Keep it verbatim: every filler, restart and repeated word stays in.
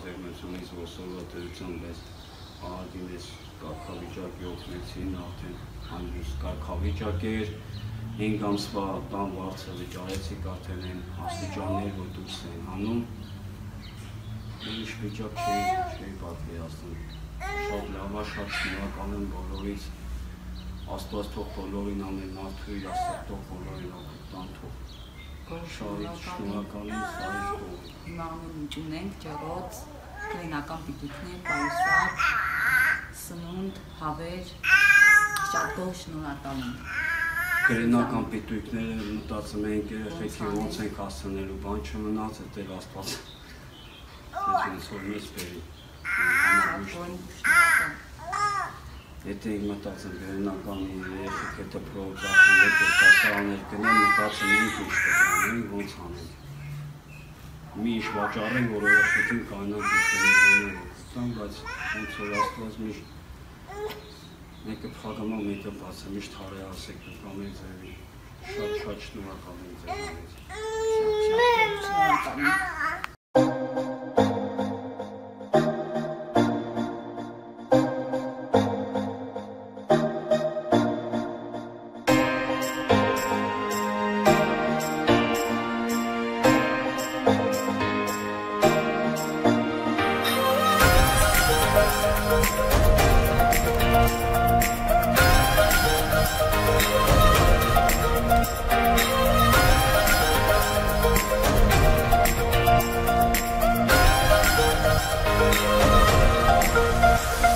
ձեռնությունից ոսորվա դրության մեզ ահագին ես կարգավիճակի օգնեցին արդեն հանդուս կարգավիճակ էր հինգ ամսվա տան վարձը վճարեցիք արդեն են աստիճաններ որ դուրս են հանում ինչ վիճակ չէի պատկերացնում շատ լավ է շատ շնորհակալ եմ բոլորից Աստված թող բոլորին ամեն մարդու իր Աստված թող բոլորին օգնի թող շատ շնորհակալ եմ սարից թող հիմա ամեն ինչ ունենք ջրոց կրինական պիտույքներ պայուսակ սնունդ հավեր շատ գոհ շնորհակալ եմ կրինական պիտույքները մտածում ենք երեխեքի ոնց ենք հասցնելու բան չմնաց դեռ Աստված ես որ մեծ բերի Եթե ենք մտածում կրինական երեխեք հետը պրովոկացներ դեպտասաներ գնեն մտածում ենք ինչ կգանենք ոնց անենք մի ինչ վաճառենք որ երեխեքին կանանք ինչ-որ բաներ բայց ոնց որ Աստված միշտ մեկը փակամա մեկը բացը միշտ հարե ասեք կամ եք ձևի շատ շատ շնորհակալ եմ ձեզ շատ շատ շնորհակալ եմ We'll be right back.